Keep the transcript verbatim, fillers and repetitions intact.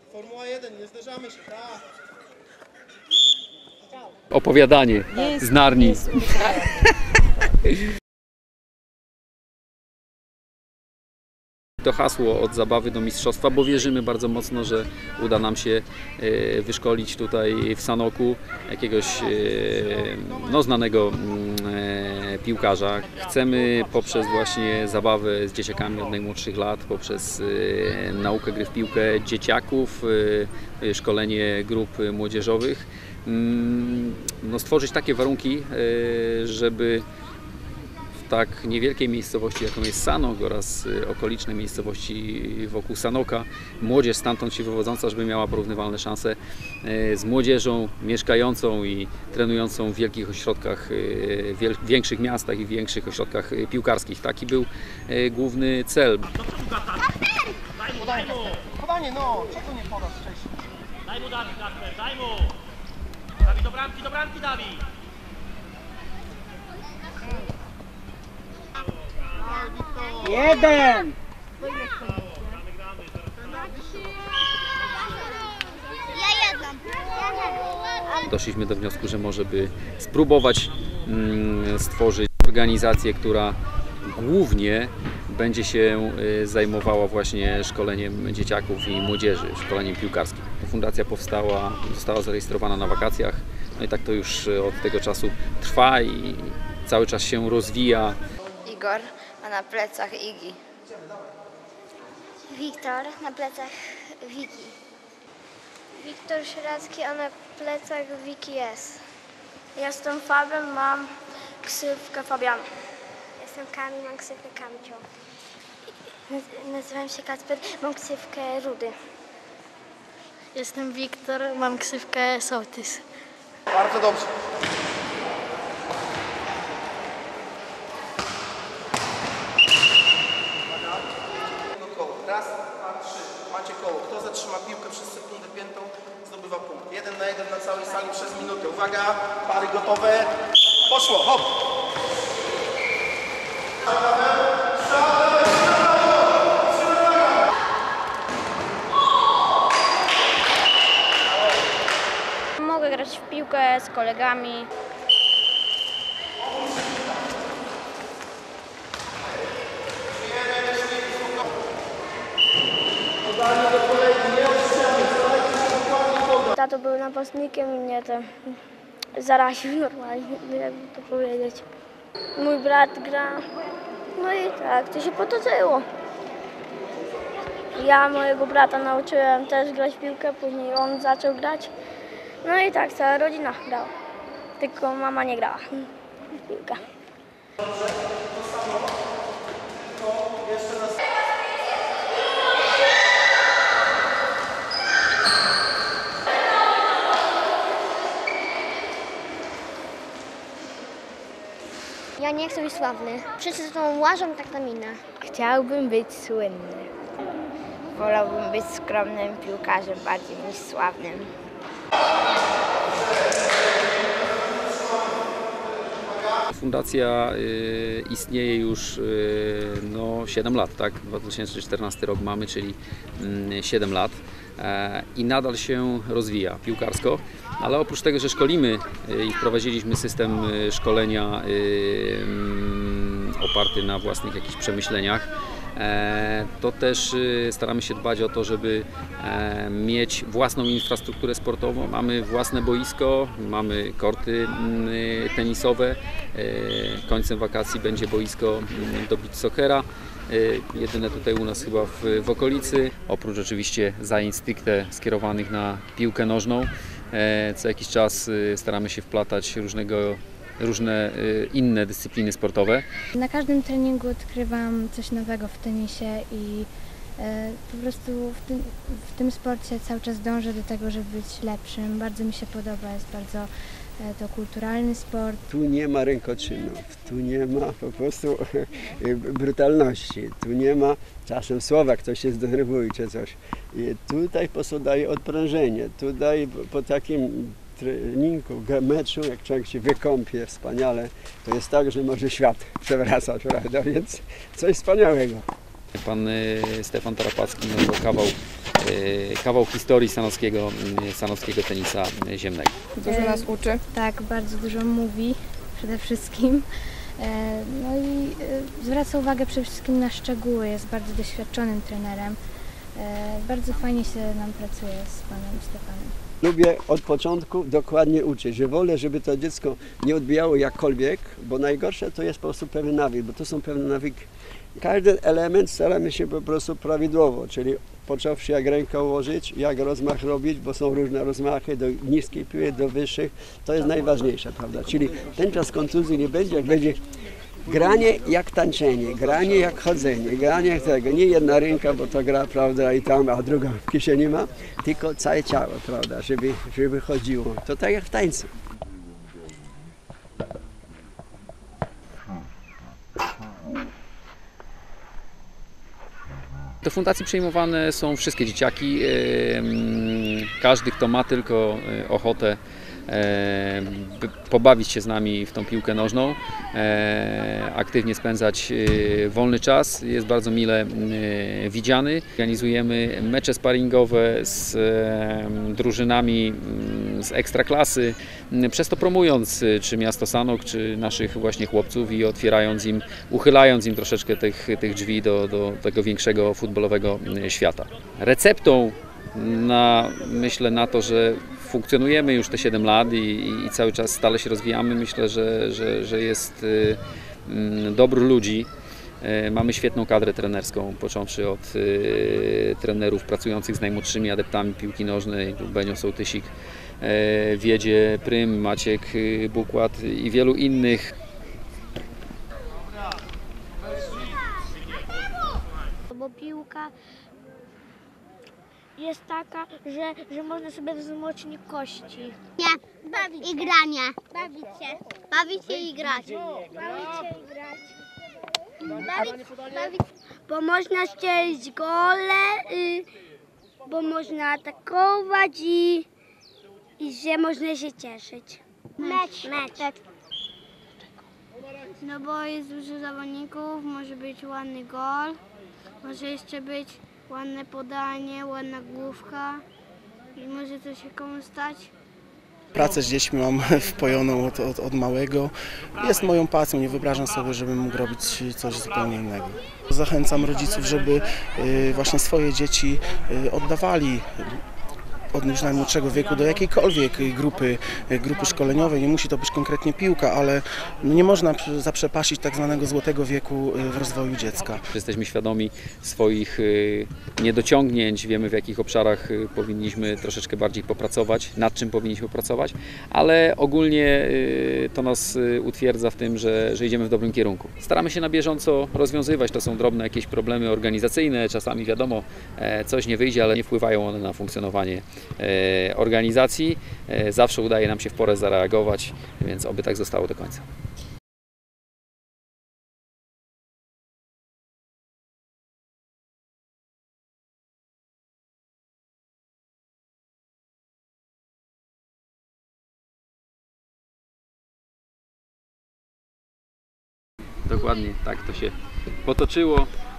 Formuła jeden, nie zderzamy się, tak. Opowiadanie z Narni. To hasło od zabawy do mistrzostwa, bo wierzymy bardzo mocno, że uda nam się wyszkolić tutaj w Sanoku jakiegoś no, znanego piłkarza. Chcemy poprzez właśnie zabawę z dzieciakami od najmłodszych lat, poprzez naukę gry w piłkę dzieciaków, szkolenie grup młodzieżowych, no, stworzyć takie warunki, żeby w tak niewielkiej miejscowości, jaką jest Sanok oraz okoliczne miejscowości wokół Sanoka, młodzież stamtąd się wywodząca, żeby miała porównywalne szanse z młodzieżą mieszkającą i trenującą w wielkich ośrodkach, w większych miastach i w większych ośrodkach piłkarskich. Taki był główny cel. Daj mu! Podanie, no! Czego nie podasz wcześniej? Daj mu, Dawid, Kasper, daj mu! Dawid, do bramki, do bramki, Dawid! Jeden! Ja jedną. Doszliśmy do wniosku, że może by spróbować mm, stworzyć organizację, która głównie będzie się zajmowała właśnie szkoleniem dzieciaków i młodzieży, szkoleniem piłkarskim. Fundacja powstała, została zarejestrowana na wakacjach, no i tak to już od tego czasu trwa i cały czas się rozwija. Igor, a na plecach Igi. Wiktor, na plecach Wiki. Wiktor Sieradzki, a na plecach Wiki jest. Jestem Fabem, mam ksywkę Fabian. Jestem Kamil, mam ksywkę Kamcio. Nazywam się Kacper, mam ksywkę Rudy. Jestem Wiktor, mam ksywkę Sołtys. Bardzo dobrze. Raz, dwa, trzy. Macie koło. Kto zatrzyma piłkę przez sekundę piętą, zdobywa punkt. Jeden na jeden na całej sali przez minutę. Uwaga, pary gotowe. Poszło, hop! Mogę grać w piłkę z kolegami. Tato był napastnikiem i mnie to zaraził normalnie, jakby to powiedzieć. Mój brat gra, no i tak, to się potoczyło. Ja mojego brata nauczyłem też grać w piłkę, później on zaczął grać. No i tak, cała rodzina grała, tylko mama nie grała w piłkę. Ja nie chcę być sławny. Wszyscy za tą łażą tak na minę. Chciałbym być słynny. Wolałbym być skromnym piłkarzem bardziej niż sławnym. Fundacja y, istnieje już y, no, siedem lat, tak? dwa tysiące czternasty rok mamy, czyli y, siedem lat e, i nadal się rozwija piłkarsko, ale oprócz tego, że szkolimy y, i wprowadziliśmy system y, szkolenia y, y, oparty na własnych jakichś przemyśleniach, to też staramy się dbać o to, żeby mieć własną infrastrukturę sportową. Mamy własne boisko, mamy korty tenisowe. Końcem wakacji będzie boisko do beach soccera. Jedyne tutaj u nas chyba w, w okolicy. Oprócz oczywiście zajęć stricte skierowanych na piłkę nożną. Co jakiś czas staramy się wplatać różnego różne inne dyscypliny sportowe. Na każdym treningu odkrywam coś nowego w tenisie i po prostu w tym, w tym sporcie cały czas dążę do tego, żeby być lepszym. Bardzo mi się podoba, jest bardzo to kulturalny sport. Tu nie ma rękoczynów, tu nie ma po prostu brutalności, tu nie ma czasem słowa, ktoś się zdenerwuje czy coś. I tutaj po prostu daje odprężenie, tutaj po takim treningu, meczu, jak człowiek się wykąpie wspaniale, to jest tak, że może świat przewracać, prawda? Więc coś wspaniałego. Pan y, Stefan Tarapacki nazwał kawał, y, kawał historii sanockiego, y, sanockiego tenisa ziemnego. Dużo nas uczy. Tak, bardzo dużo mówi przede wszystkim. E, No i e, zwraca uwagę przede wszystkim na szczegóły, jest bardzo doświadczonym trenerem. E, Bardzo fajnie się nam pracuje z panem Stefanem. Lubię od początku dokładnie uczyć, że wolę, żeby to dziecko nie odbijało jakkolwiek, bo najgorsze to jest po prostu pewien nawyk, bo to są pewne nawyki. Każdy element staramy się po prostu prawidłowo, czyli począwszy jak rękę ułożyć, jak rozmach robić, bo są różne rozmachy, do niskiej piły, do wyższych, to jest najważniejsze, prawda? Czyli ten czas kontuzji nie będzie, jak będzie granie jak tańczenie, granie jak chodzenie, granie jak tego, nie jedna ręka, bo to gra, prawda, i tam, a druga w kieszeni ma, tylko całe ciało, prawda, żeby, żeby chodziło. To tak jak w tańcu. Do fundacji przyjmowane są wszystkie dzieciaki, każdy, kto ma tylko ochotę pobawić się z nami w tą piłkę nożną, aktywnie spędzać wolny czas, jest bardzo mile widziany. Organizujemy mecze sparingowe z drużynami z ekstraklasy, przez to promując czy miasto Sanok, czy naszych właśnie chłopców i otwierając im, uchylając im troszeczkę tych, tych drzwi do, do tego większego futbolowego świata. Receptą na, myślę, na to, że funkcjonujemy już te siedem lat i, i cały czas stale się rozwijamy. Myślę, że, że, że jest y, y, dobór ludzi. Y, mamy świetną kadrę trenerską, począwszy od y, trenerów pracujących z najmłodszymi adeptami piłki nożnej, Benio Sołtysik, y, Wiedzie Prym, Maciek y, Bukład i wielu innych. Bo piłka jest taka, że, że można sobie wzmocnić kości. Nie, bawić i granie. Bawić się. Bawić się i grać. Bawić się i grać. Bawić, bawić, bo można strzelić gole, y, bo można atakować i, i że można się cieszyć. Mecz. Mecz. No bo jest dużo zawodników, może być ładny gol, może jeszcze być ładne podanie, ładna główka i może coś się komuś stać. Pracę z dziećmi mam wpojoną od, od, od małego. Jest moją pasją, nie wyobrażam sobie, żebym mógł robić coś zupełnie innego. Zachęcam rodziców, żeby y, właśnie swoje dzieci y, oddawali od już najmłodszego wieku do jakiejkolwiek grupy, grupy szkoleniowej. Nie musi to być konkretnie piłka, ale nie można zaprzepaścić tak zwanego złotego wieku w rozwoju dziecka. Jesteśmy świadomi swoich niedociągnięć, wiemy w jakich obszarach powinniśmy troszeczkę bardziej popracować, nad czym powinniśmy pracować, ale ogólnie to nas utwierdza w tym, że, że idziemy w dobrym kierunku. Staramy się na bieżąco rozwiązywać, to są drobne jakieś problemy organizacyjne, czasami wiadomo, coś nie wyjdzie, ale nie wpływają one na funkcjonowanie organizacji. Zawsze udaje nam się w porę zareagować, więc oby tak zostało do końca. Dokładnie tak to się potoczyło.